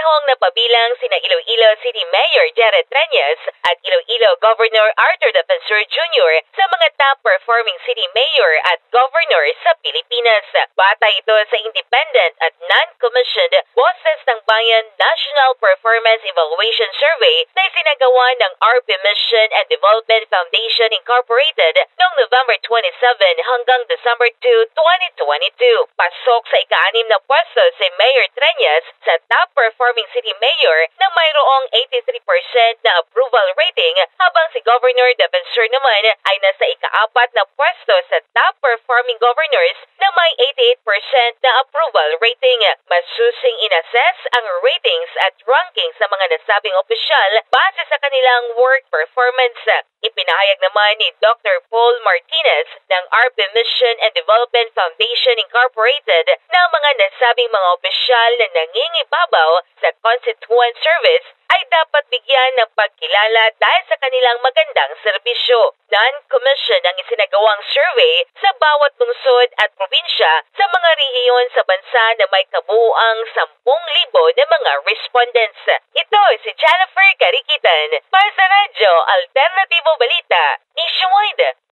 Parehong napabilang sina Iloilo City Mayor Treñas at Iloilo Governor Arthur Defensor Jr. sa mga top-performing city mayor at governor sa Pilipinas. Batay ito sa independent at non-commissioned Boses ng Bayan National Performance Evaluation Survey na isinagawa ng RP Mission and Development Foundation Incorporated noong November 27 hanggang December 2, 2022. Pasok sa ika-6 na pwesto si Mayor Treñas sa top-performing city mayor na mayroong 83% na approval rating, habang si Governor Defensor naman ay nasa ika-4 na pwesto sa top-performing governors na may 88% na approval rating. Masusing inassess ang ratings at ranking sa mga nasabing opisyal base sa kanilang work performance. Ipinahayag naman ni Dr. Paul Martinez ng RP Mission and Development Foundation Incorporated na mga nasabing mga opisyal na nangingibabaw sa constituent service ay dapat bigyan ng pagkilala dahil sa kanilang magandang serbisyo. Non-commission ang isinagawang survey sa bawat lungsod at probinsya sa mga rehiyon sa bansa na may kabuuang 10,000 na mga respondents. Ito si Jennifer Carikitan para sa Radyo Alternatibo Balita Nationwide.